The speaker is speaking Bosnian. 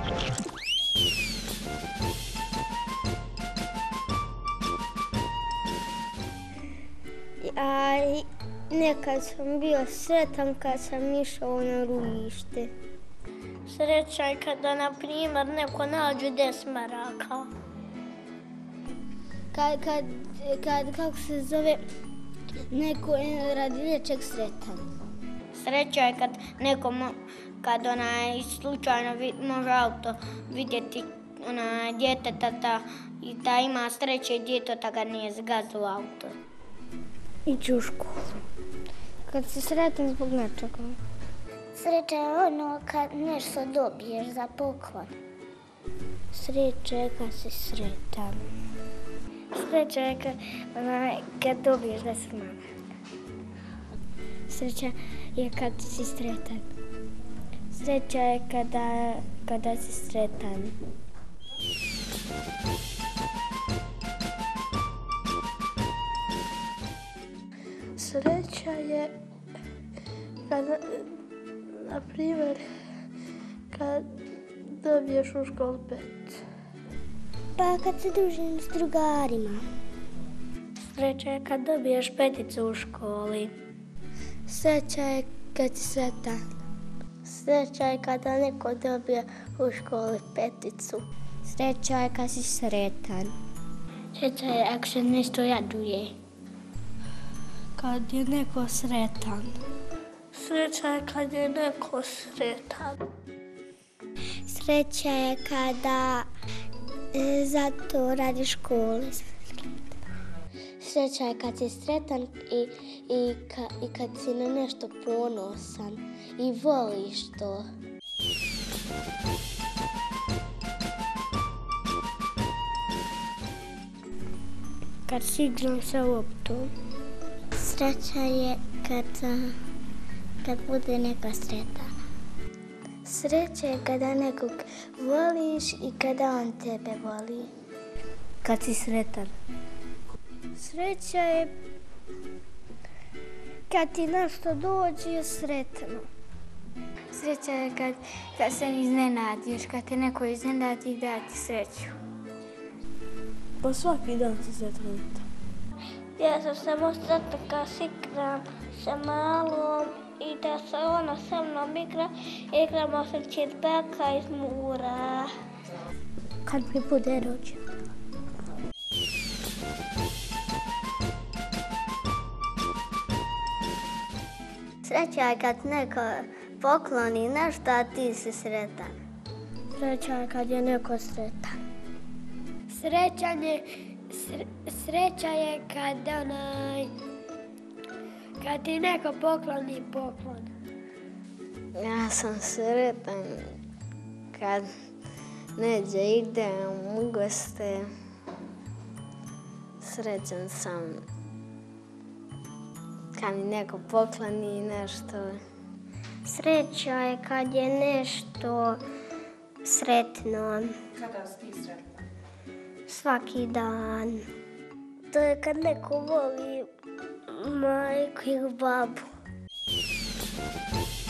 A nekad sam bio sretan kad sam išao na rujište. Sreća je kada, na primjer, neko nađe 10 maraka. Kako se zove, neko je radi nečeg sretan. Sreća je kad slučajno može auto vidjeti djeteta i da ima sreće i djeteta ga nije zgazilo auto. Ići u školu. Kad si sretan zbog nečega. Sreća je ono kad nešto dobiješ za poklon. Sreća je kad si sretan. Sreća je kad dobiješ 10 maraka. Sreća je kad si sretan. Sreća je kada si sretan. Sreća je kada, na primjer, kad dobiješ u školu 5. Pa kad se družim s drugarima. Sreća je kad dobiješ 5 u školi. Sreća je kad si sretan. Sreća je kada neko dobije u školi 5. Sreća je kad si sretan. Sreća je ako se nešto raduje. Kad je neko sretan. Sreća je kad je neko sretan. Sreća je kada zato radi škole. Sreća je kad si sretan i kad si na nešto ponosan i voliš to. Kad si igram sa loptom. Sreća je kad bude neka sretan. Sreća je kada nekog voliš i kada on tebe voli. Kad si sretan. Sreća je kad ti nešto dođe sretno. Sreća je kad se iznenadiš, kad te neko iznenadi i da ti sreću. Pa svaki dan si sretan. Ja sam samo sretna kad se igram sa malom i da se ona sa mnom igra. Igramo se četbaka iz mura. Kad mi bude rođen. Sreća je kad neko pokloni nešto, a ti si sretan. Sreća je kad je neko sretan. Sreća je kad ti neko pokloni poklon. Ja sam sretan kad neđe idem u goste. Srećan sam kad mi neko pokloni nešto. Sreća je kad je nešto sretno. Kada si ti sretna? Svaki dan. To je kad neko voli majku ili babu.